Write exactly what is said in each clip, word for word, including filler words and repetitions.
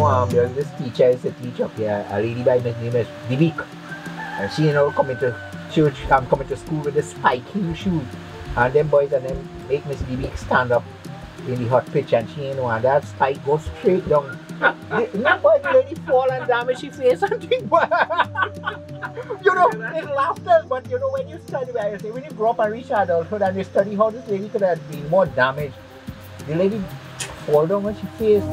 know, um, there's this teacher is a teacher up here, a lady by the name is Divik. And she, you know, coming to church, um, coming to school with the spike heel shoes. And them boys and them make Miss Divik stand up in the hot pitch, and she, you know, and that spike goes straight down. Not boy, the lady fall and damage she face something. You know, it's laughter, but you know, when you study, I say, when you grow up and reach adulthood and you study how this lady could have been more damaged, the lady fall down when she face.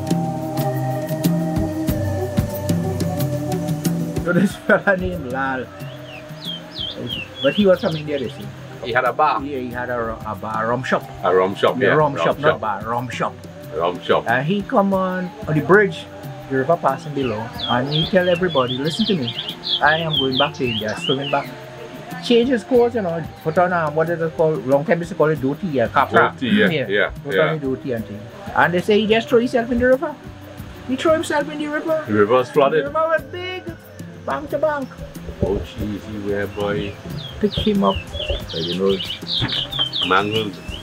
So this fella named Lal, but he was from India, they say. He had a bar? Yeah, he had a, a bar, a rum shop. A rum shop, yeah. A rum, rum shop, shop, not bar, rum shop. Rum shop. And he come on, on the bridge, the river passing below, and he tell everybody, listen to me, I am going back to India, swimming back. Change his clothes, you know, put on a, what is it called, long time they call it dhoti, yeah, kapra. Dhoti, yeah, yeah, yeah. Put yeah. on the dhoti and thing. And they say he just throw himself in the river. He throw himself in the river. The river was flooded? The river was big, bank to bank. Oh, cheesy, where boy. Pick him up. You know, mangled.